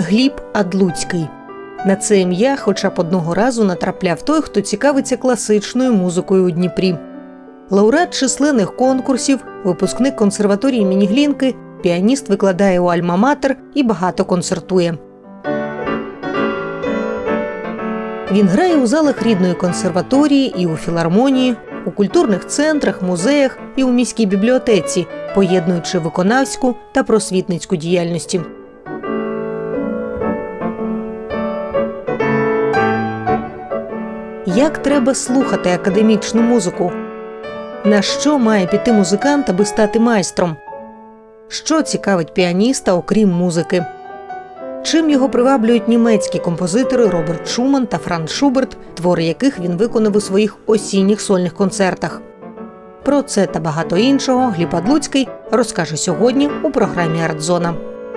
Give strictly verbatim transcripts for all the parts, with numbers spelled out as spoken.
Гліб Адлуцький. На це ім'я хоча б одного разу натрапляв той, хто цікавиться класичною музикою у Дніпрі. Лауреат численних конкурсів, випускник консерваторії імені Глінки, піаніст, викладає у Альма-Матер і багато концертує. Він грає у залах рідної консерваторії і у філармонії, у культурних центрах, музеях і у міській бібліотеці, поєднуючи виконавську та просвітницьку діяльності. Як треба слухати академічну музику? На що має піти музикант, аби стати майстром? Що цікавить піаніста, окрім музики? Чим його приваблюють німецькі композитори Роберт Шуман та Франц Шуберт, твори яких він виконав у своїх осінніх сольних концертах? Про це та багато іншого Гліб Адлуцький розкаже сьогодні у програмі «Артзона».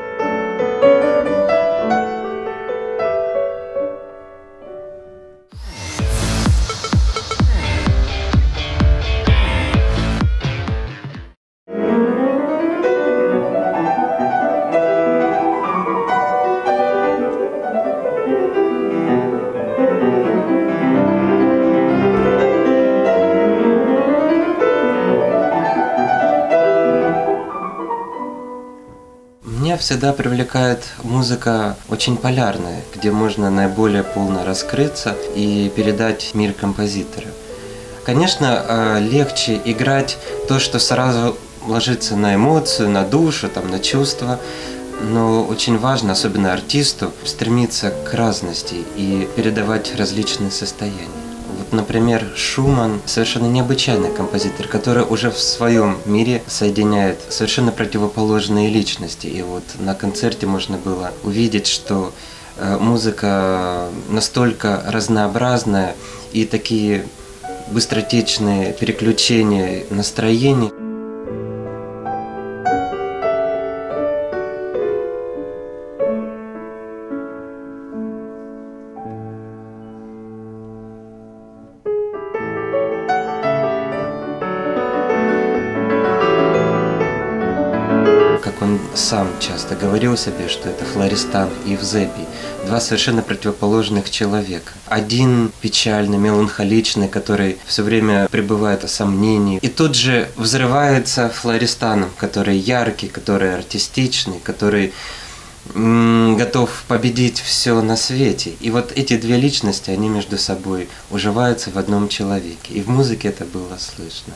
Меня всегда привлекает музыка очень полярная, где можно наиболее полно раскрыться и передать мир композитора. Конечно, легче играть то, что сразу ложится на эмоцию, на душу, там, на чувства, но очень важно, особенно артисту, стремиться к разности и передавать различные состояния. Вот, например, Шуман – совершенно необычайный композитор, который уже в своем мире соединяет совершенно противоположные личности. И вот на концерте можно было увидеть, что музыка настолько разнообразная и такие быстротечные переключения настроений. Как он сам часто говорил себе, что это Флористан и Евзебий, два совершенно противоположных человека. Один печальный, меланхоличный, который все время пребывает в сомнении, и тут же взрывается Флористаном, который яркий, который артистичный, который м- готов победить все на свете. И вот эти две личности, они между собой уживаются в одном человеке. И в музыке это было слышно.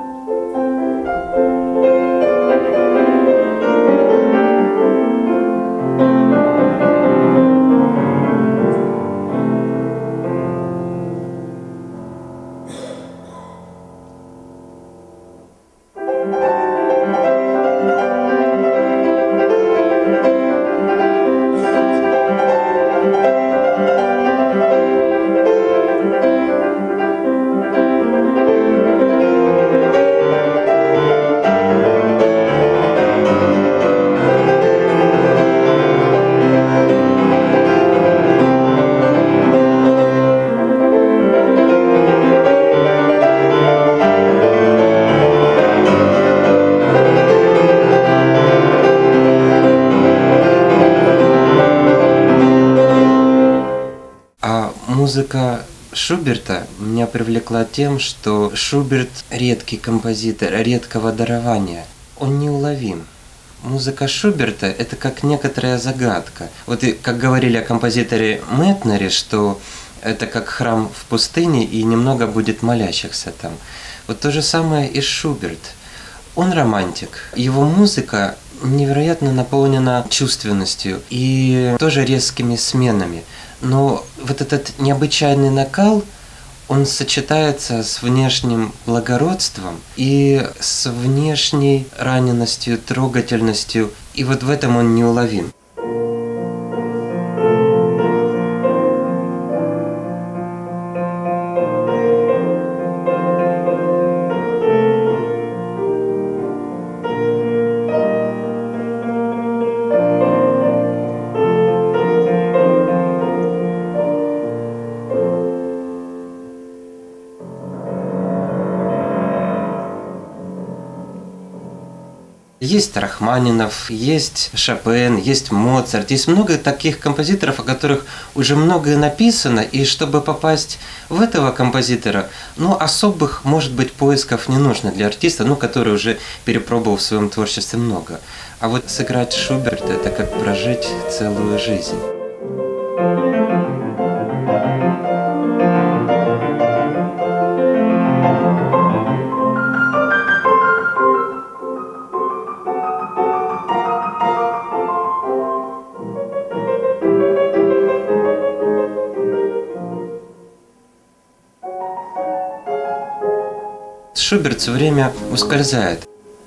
Музыка Шуберта меня привлекла тем, что Шуберт редкий композитор, редкого дарования. Он неуловим. Музыка Шуберта – это как некоторая загадка. Вот и как говорили о композиторе Метнере, что это как храм в пустыне и немного будет молящихся там. Вот то же самое и Шуберт. Он романтик. Его музыка невероятно наполнена чувственностью и тоже резкими сменами. Но вот этот необычайный накал, он сочетается с внешним благородством и с внешней раненостью, трогательностью, и вот в этом он неуловим. Есть Рахманинов, есть Шопен, есть Моцарт, есть много таких композиторов, о которых уже многое написано, и чтобы попасть в этого композитора, ну, особых, может быть, поисков не нужно для артиста, ну, который уже перепробовал в своем творчестве много. А вот сыграть Шуберта – это как прожить целую жизнь. Шуберт все время ускользает.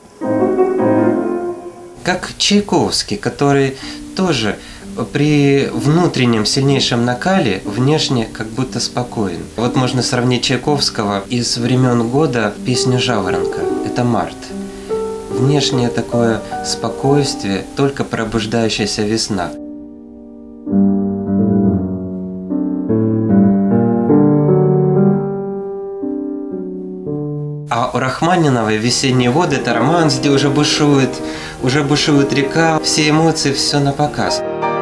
Как Чайковский, который тоже при внутреннем сильнейшем накале внешне как будто спокоен. Вот можно сравнить Чайковского из времен года песню «Жаворонка». Это март. Внешнее такое спокойствие, только пробуждающаяся весна. А у Рахманинова «Весенние воды» – это романс, где уже бушует, уже бушует река, все эмоции, все на показ.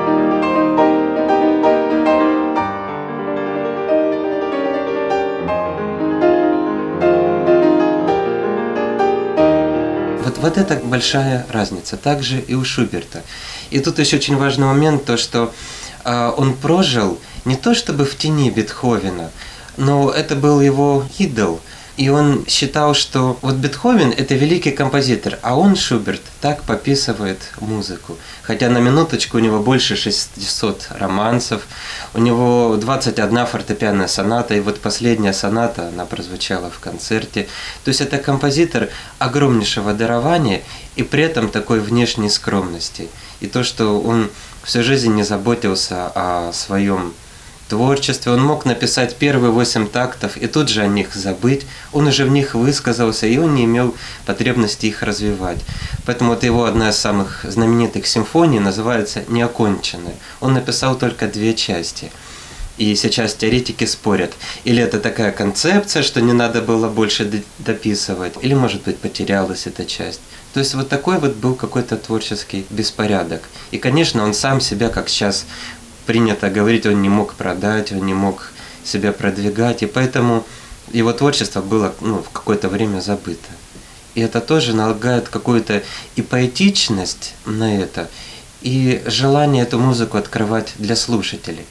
Вот, вот это большая разница, также и у Шуберта. И тут еще очень важный момент, то что э, он прожил не то чтобы в тени Бетховена, но это был его идол. И он считал, что вот Бетховен – это великий композитор, а он, Шуберт, так пописывает музыку. Хотя на минуточку у него больше шестисот романсов, у него двадцать одна фортепианная соната, и вот последняя соната, она прозвучала в концерте. То есть это композитор огромнейшего дарования и при этом такой внешней скромности. И то, что он всю жизнь не заботился о своем творчестве, он мог написать первые восемь тактов и тут же о них забыть, он уже в них высказался, и он не имел потребности их развивать. Поэтому вот его одна из самых знаменитых симфоний называется «Неоконченная». Он написал только две части. И сейчас теоретики спорят, или это такая концепция, что не надо было больше дописывать, или, может быть, потерялась эта часть. То есть вот такой вот был какой-то творческий беспорядок. И, конечно, он сам себя, как сейчас принято говорить, он не мог продать, он не мог себя продвигать, и поэтому его творчество было ну, в какое-то время забыто. И это тоже налагает какую-то и поэтичность на это, и желание эту музыку открывать для слушателей.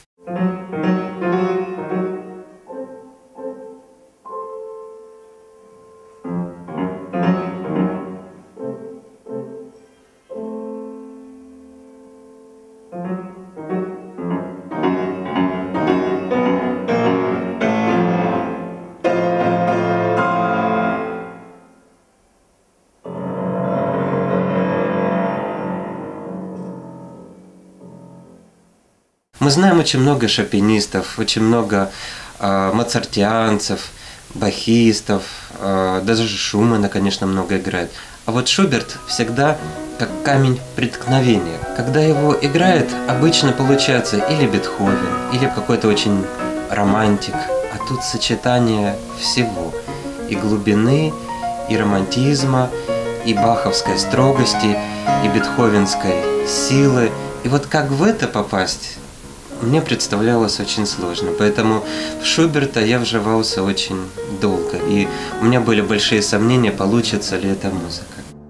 Мы знаем очень много шопенистов, очень много э, моцартианцев, бахистов, э, даже Шумана, конечно, много играет. А вот Шуберт всегда как камень преткновения. Когда его играет, обычно получается или Бетховен, или какой-то очень романтик. А тут сочетание всего. И глубины, и романтизма, и баховской строгости, и бетховенской силы. И вот как в это попасть, мне представлялось очень сложно. Поэтому в Шуберта я вживался очень долго. И у меня были большие сомнения, получится ли эта музыка.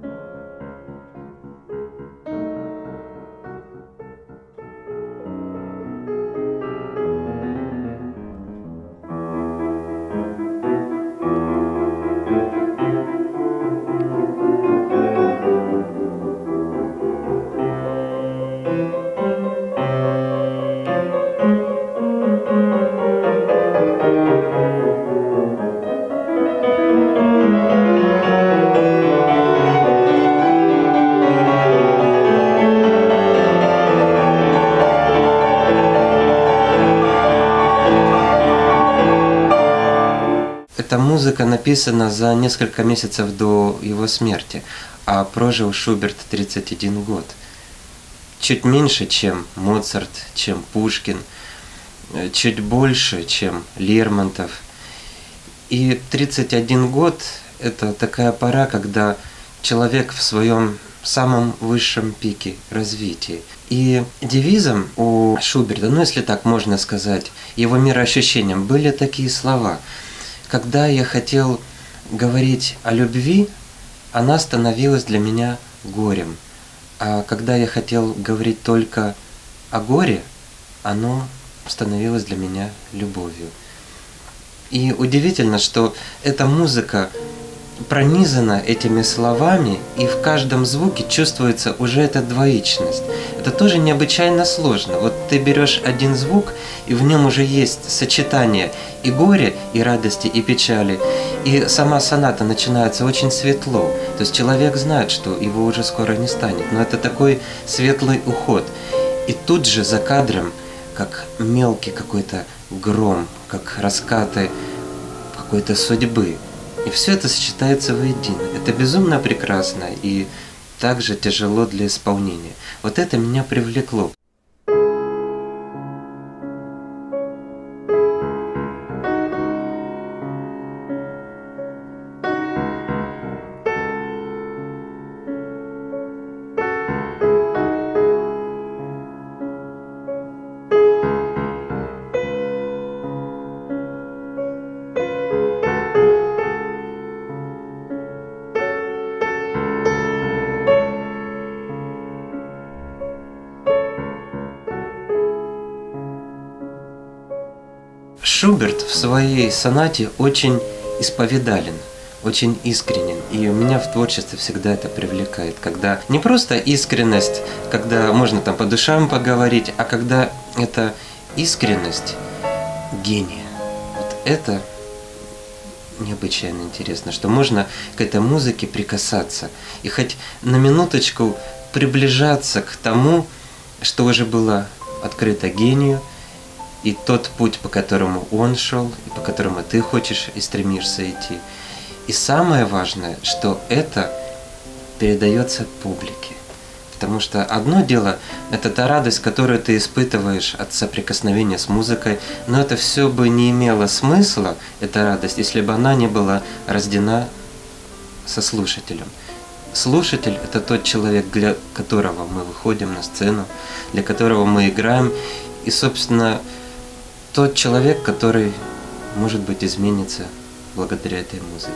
Эта музыка написана за несколько месяцев до его смерти, а прожил Шуберт тридцать один год. Чуть меньше, чем Моцарт, чем Пушкин, чуть больше, чем Лермонтов. И тридцать один год – это такая пора, когда человек в своем самом высшем пике развития. И девизом у Шуберта, ну если так можно сказать, его мироощущением были такие слова: «Когда я хотел говорить о любви, она становилась для меня горем, а когда я хотел говорить только о горе, оно становилось для меня любовью». И удивительно, что эта музыка пронизана этими словами, и в каждом звуке чувствуется уже эта двоичность. Это тоже необычайно сложно. Вот ты берешь один звук, и в нем уже есть сочетание и горя, и радости, и печали. И сама соната начинается очень светло. То есть человек знает, что его уже скоро не станет. Но это такой светлый уход. И тут же за кадром, как мелкий какой-то гром, как раскаты какой-то судьбы. И все это сочетается воедино. Это безумно прекрасно и также тяжело для исполнения. Вот это меня привлекло. Шуберт в своей сонате очень исповедален, очень искренен. И меня в творчестве всегда это привлекает. Когда не просто искренность, когда можно там по душам поговорить, а когда это искренность гения. Вот это необычайно интересно, что можно к этой музыке прикасаться. И хоть на минуточку приближаться к тому, что уже было открыто гению, и тот путь, по которому он шел, и по которому ты хочешь и стремишься идти. И самое важное, что это передается публике. Потому что одно дело – это та радость, которую ты испытываешь от соприкосновения с музыкой, но это все бы не имело смысла, эта радость, если бы она не была рождена со слушателем. Слушатель – это тот человек, для которого мы выходим на сцену, для которого мы играем, и, собственно, тот человек, который, может быть, изменится благодаря этой музыке.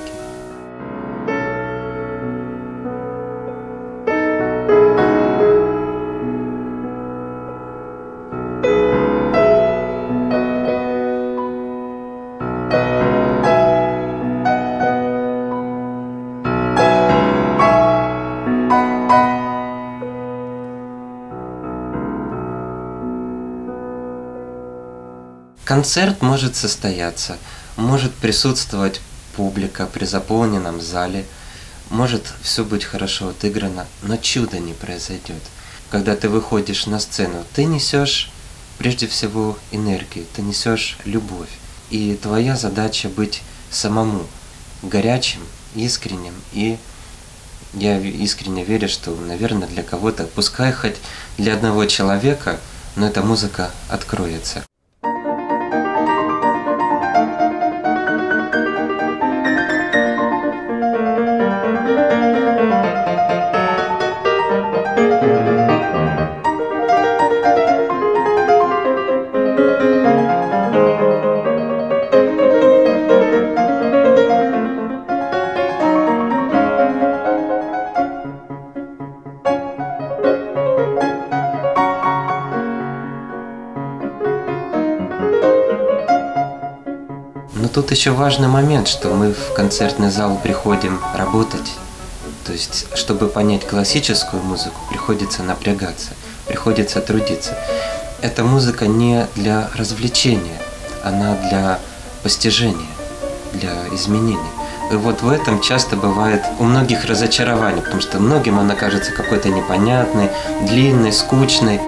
Концерт может состояться, может присутствовать публика при заполненном зале, может все быть хорошо отыграно, но чудо не произойдет. Когда ты выходишь на сцену, ты несешь прежде всего энергию, ты несешь любовь. И твоя задача быть самому горячим, искренним. И я искренне верю, что, наверное, для кого-то, пускай хоть для одного человека, но эта музыка откроется. Но тут еще важный момент, что мы в концертный зал приходим работать. То есть, чтобы понять классическую музыку, приходится напрягаться, приходится трудиться. Эта музыка не для развлечения, она для постижения, для изменений. И вот в этом часто бывает у многих разочарование, потому что многим она кажется какой-то непонятной, длинной, скучной.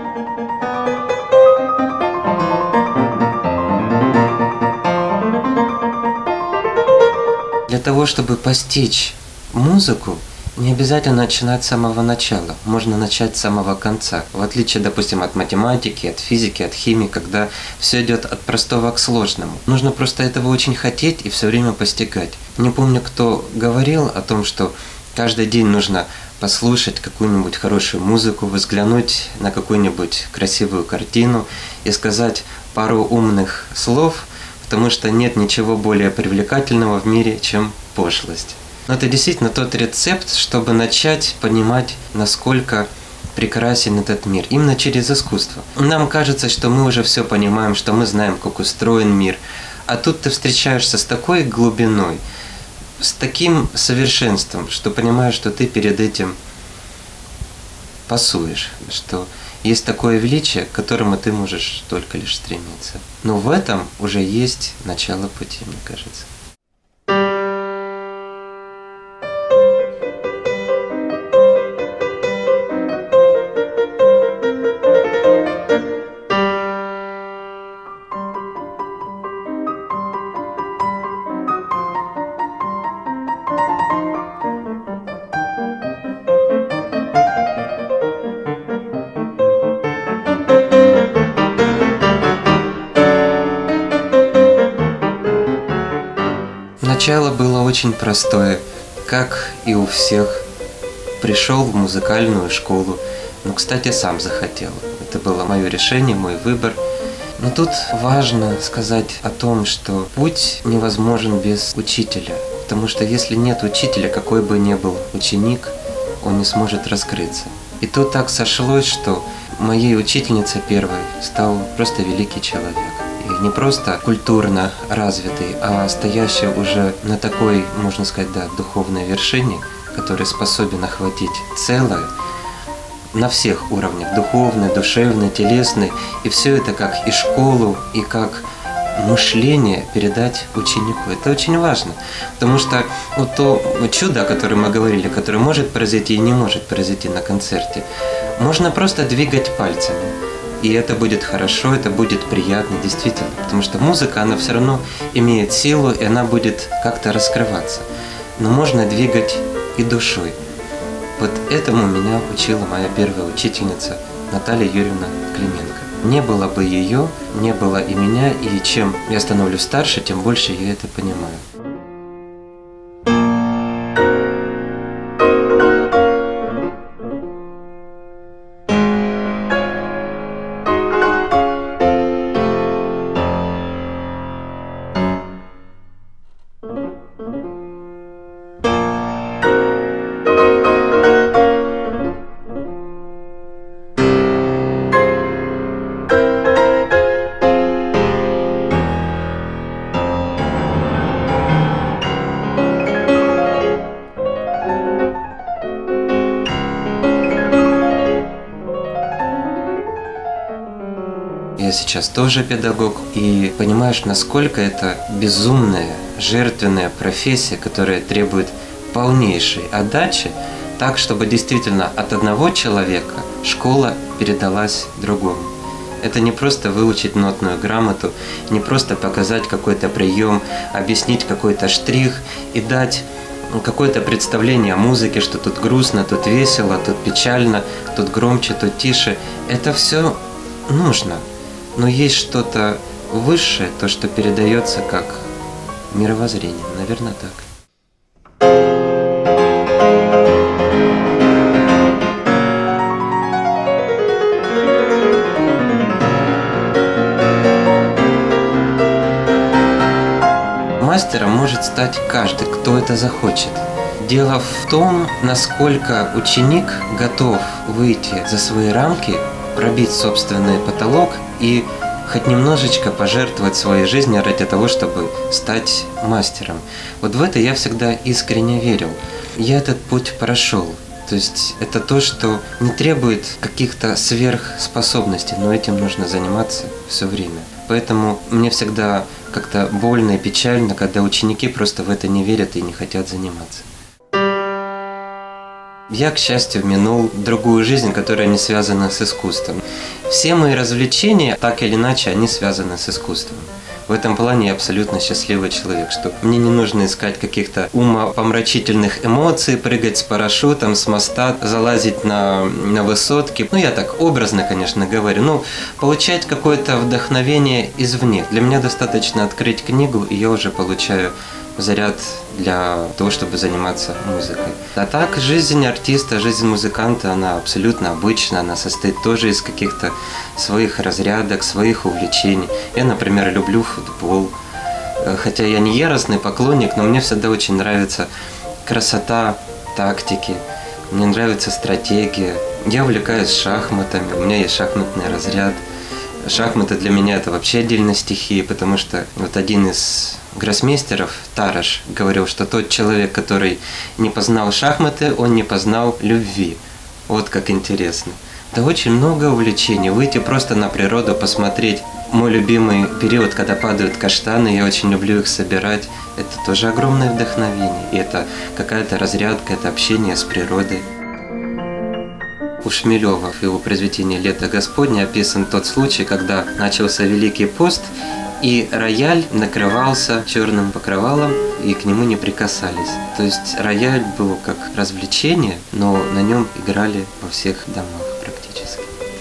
Для того, чтобы постичь музыку, не обязательно начинать с самого начала, можно начать с самого конца. В отличие, допустим, от математики, от физики, от химии, когда все идет от простого к сложному. Нужно просто этого очень хотеть и все время постигать. Не помню, кто говорил о том, что Каждый день нужно послушать какую-нибудь хорошую музыку, взглянуть на какую-нибудь красивую картину и сказать пару умных слов, потому что нет ничего более привлекательного в мире, чем пошлость. Но это действительно тот рецепт, чтобы начать понимать, насколько прекрасен этот мир, именно через искусство. Нам кажется, что мы уже все понимаем, что мы знаем, как устроен мир, а тут ты встречаешься с такой глубиной, с таким совершенством, что понимаешь, что ты перед этим пасуешь, что есть такое величие, к которому ты можешь только лишь стремиться. Но в этом уже есть начало пути, мне кажется. Начало было очень простое, как и у всех. Пришел в музыкальную школу, но, кстати, сам захотел. Это было мое решение, мой выбор. Но тут важно сказать о том, что путь невозможен без учителя. Потому что если нет учителя, какой бы ни был ученик, он не сможет раскрыться. И тут так сошлось, что моей учительницей первой стал просто великий человек. И не просто культурно развитый, а стоящий уже на такой, можно сказать, да, духовной вершине, который способен охватить целое на всех уровнях, духовный, душевный, телесный, и все это как и школу, и как мышление передать ученику. Это очень важно, потому что вот то чудо, о котором мы говорили, которое может произойти и не может произойти на концерте, можно просто двигать пальцами. И это будет хорошо, это будет приятно, действительно. Потому что музыка, она все равно имеет силу, и она будет как-то раскрываться. Но можно двигать и душой. Вот этому меня учила моя первая учительница Наталья Юрьевна Клименко. Не было бы ее, не было и меня, и чем я становлюсь старше, тем больше я это понимаю. Я сейчас тоже педагог, и понимаешь, насколько это безумная, жертвенная профессия, которая требует полнейшей отдачи, так, чтобы действительно от одного человека школа передалась другому. Это не просто выучить нотную грамоту, не просто показать какой-то прием, объяснить какой-то штрих и дать какое-то представление о музыке, что тут грустно, тут весело, тут печально, тут громче, тут тише. Это все нужно. Но есть что-то высшее, то, что передается как мировоззрение. Наверное, так. Мастером может стать каждый, кто это захочет. Дело в том, насколько ученик готов выйти за свои рамки, пробить собственный потолок и хоть немножечко пожертвовать своей жизнью ради того, чтобы стать мастером. Вот в это я всегда искренне верил. Я этот путь прошел. То есть это то, что не требует каких-то сверхспособностей, но этим нужно заниматься все время. Поэтому мне всегда как-то больно и печально, когда ученики просто в это не верят и не хотят заниматься. Я, к счастью, минул другую жизнь, которая не связана с искусством. Все мои развлечения, так или иначе, они связаны с искусством. В этом плане я абсолютно счастливый человек, что мне не нужно искать каких-то умопомрачительных эмоций, прыгать с парашютом, с моста, залазить на, на высотки. Ну, я так образно, конечно, говорю, но получать какое-то вдохновение извне. Для меня достаточно открыть книгу, и я уже получаю заряд для того, чтобы заниматься музыкой. А так, жизнь артиста, жизнь музыканта, она абсолютно обычная, она состоит тоже из каких-то своих разрядок, своих увлечений. Я, например, люблю футбол, хотя я не яростный поклонник, но мне всегда очень нравится красота тактики, мне нравится стратегия. Я увлекаюсь шахматами, у меня есть шахматный разряд. Шахматы для меня это вообще отдельная стихия, потому что вот один из гроссмейстеров, Тараш, говорил, что тот человек, который не познал шахматы, он не познал любви. Вот как интересно. Да очень много увлечений. Выйти просто на природу, посмотреть. Мой любимый период, когда падают каштаны, я очень люблю их собирать. Это тоже огромное вдохновение. И это какая-то разрядка, это общение с природой. У Шмелева в его произведении «Лето Господне» описан тот случай, когда начался Великий пост, и рояль накрывался черным покрывалом, и к нему не прикасались. То есть рояль был как развлечение, но на нем играли во всех домах практически.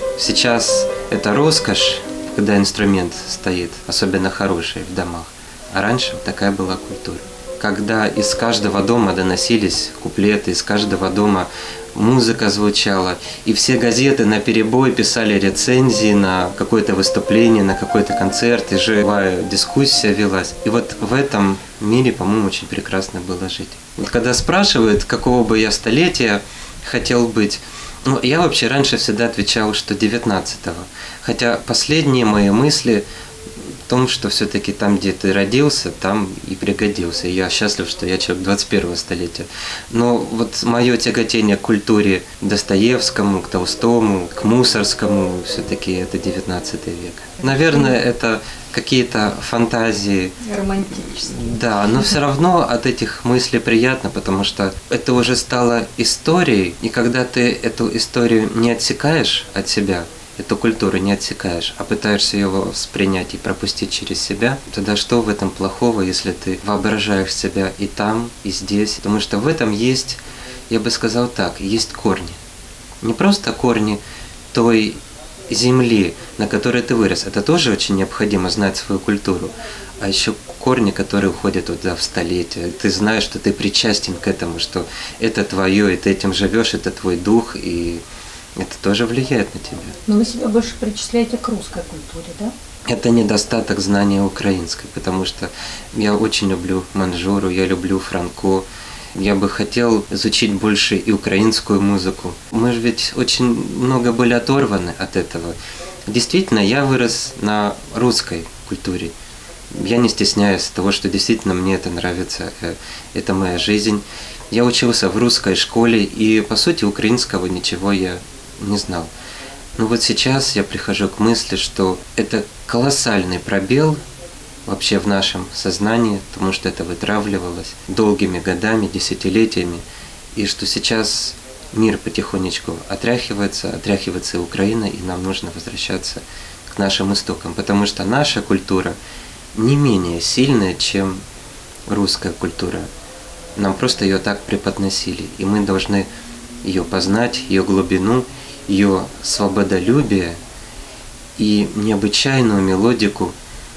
Сейчас это роскошь, когда инструмент стоит, особенно хороший, в домах. А раньше такая была культура. Когда из каждого дома доносились куплеты, из каждого дома музыка звучала, и все газеты наперебой писали рецензии на какое-то выступление, на какой-то концерт, и живая дискуссия велась. И вот в этом мире, по-моему, очень прекрасно было жить. Вот когда спрашивают, какого бы я столетия хотел быть, ну, я вообще раньше всегда отвечал, что девятнадцатого. Хотя последние мои мысли в том, что все-таки там, где ты родился, там и пригодился. И я счастлив, что я человек двадцать первого столетия. Но вот мое тяготение к культуре Достоевскому, к Толстому, к Мусоргскому, все-таки это девятнадцатый век. Наверное, это какие-то фантазии. Романтические. Да, но все равно от этих мыслей приятно, потому что это уже стало историей, и когда ты эту историю не отсекаешь от себя, эту культуру не отсекаешь, а пытаешься ее воспринять и пропустить через себя, тогда что в этом плохого, если ты воображаешь себя и там, и здесь? Потому что в этом есть, я бы сказал так, есть корни. Не просто корни той земли, на которой ты вырос. Это тоже очень необходимо знать свою культуру. А еще корни, которые уходят туда в столетия. Ты знаешь, что ты причастен к этому, что это твое, и ты этим живешь, это твой дух, и это тоже влияет на тебя. Но вы себя больше причисляете к русской культуре, да? Это недостаток знания украинской, потому что я очень люблю Манжуру, я люблю Франко. Я бы хотел изучить больше и украинскую музыку. Мы же ведь очень много были оторваны от этого. Действительно, я вырос на русской культуре. Я не стесняюсь того, что действительно мне это нравится, это моя жизнь. Я учился в русской школе, и, по сути, украинского ничего я не знал. Но вот сейчас я прихожу к мысли, что это колоссальный пробел вообще в нашем сознании, потому что это вытравливалось долгими годами, десятилетиями, и что сейчас мир потихонечку отряхивается, отряхивается и Украина, и нам нужно возвращаться к нашим истокам, потому что наша культура не менее сильная, чем русская культура. Нам просто ее так преподносили, и мы должны ее познать, ее глубину, ее свободолюбие и необычайную мелодику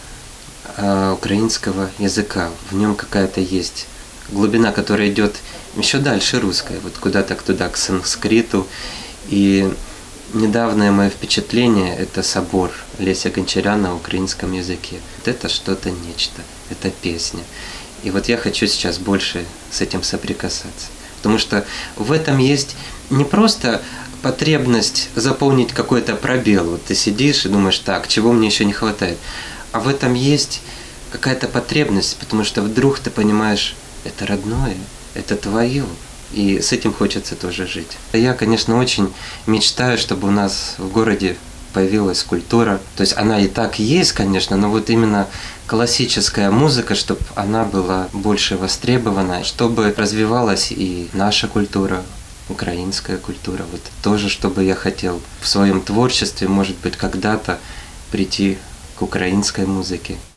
э, украинского языка. В нем какая-то есть глубина, которая идет еще дальше русской, вот куда-то туда, к санскриту. И недавнее мое впечатление – это собор Леся Гончаря на украинском языке. Вот это что-то нечто, это песня. И вот я хочу сейчас больше с этим соприкасаться. Потому что в этом есть не просто потребность заполнить какой-то пробел. Вот ты сидишь и думаешь, так, чего мне еще не хватает. А в этом есть какая-то потребность, потому что вдруг ты понимаешь, это родное, это твое. И с этим хочется тоже жить. Я, конечно, очень мечтаю, чтобы у нас в городе появилась культура. То есть она и так есть, конечно, но вот именно классическая музыка, чтобы она была больше востребована, чтобы развивалась и наша культура, украинская культура. Вот тоже, чтобы я хотел в своем творчестве, может быть, когда-то прийти к украинской музыке.